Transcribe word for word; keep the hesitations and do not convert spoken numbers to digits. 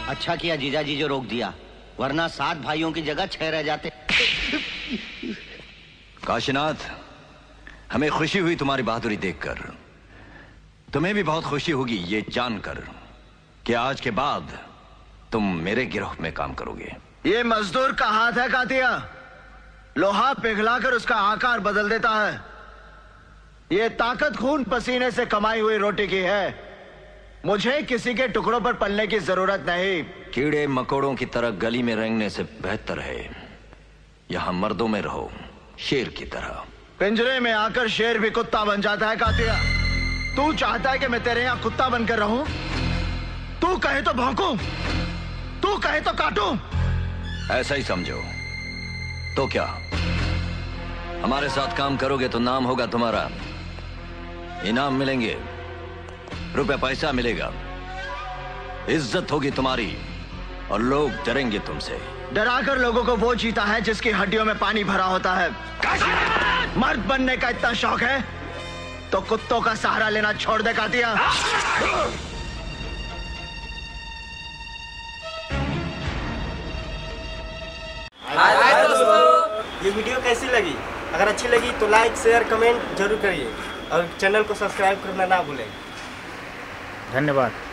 अच्छा किया जीजाजी जो रोक दिया, वरना सात भाइयों की जगह छह रह जाते। काशीनाथ, हमें खुशी हुई तुम्हारी बहादुरी देखकर। तुम्हें भी बहुत खुशी होगी ये जानकर कि आज के बाद तुम मेरे गिरोह में काम करोगे। ये मजदूर का हाथ है कातिया, लोहा पिघलाकर उसका आकार बदल देता है। ये ताकत खून पसीने से कमाई हुई रोटी की है। मुझे किसी के टुकड़ों पर पलने की जरूरत नहीं। कीड़े मकोड़ों की तरह गली में रेंगने से बेहतर है यहां मर्दों में रहो, शेर की तरह। पिंजरे में आकर शेर भी कुत्ता बन जाता है कातिया। तू चाहता है कि मैं तेरे यहां कुत्ता बनकर रहूं? तू कहे तो भौंकूं, तू कहे तो काटूं। ऐसा ही समझो। तो क्या हमारे साथ काम करोगे तो नाम होगा तुम्हारा, इनाम मिलेंगे, रुपए पैसा मिलेगा, इज्जत होगी तुम्हारी और लोग डरेंगे तुमसे। डराकर लोगों को वो जीता है जिसकी हड्डियों में पानी भरा होता है। मर्द बनने का इतना शौक है तो कुत्तों का सहारा लेना छोड़ दे कातिया। हाय दोस्तों, ये वीडियो कैसी लगी? अगर अच्छी लगी तो लाइक शेयर कमेंट जरूर करिए और चैनल को सब्सक्राइब करना ना भूलें। धन्यवाद।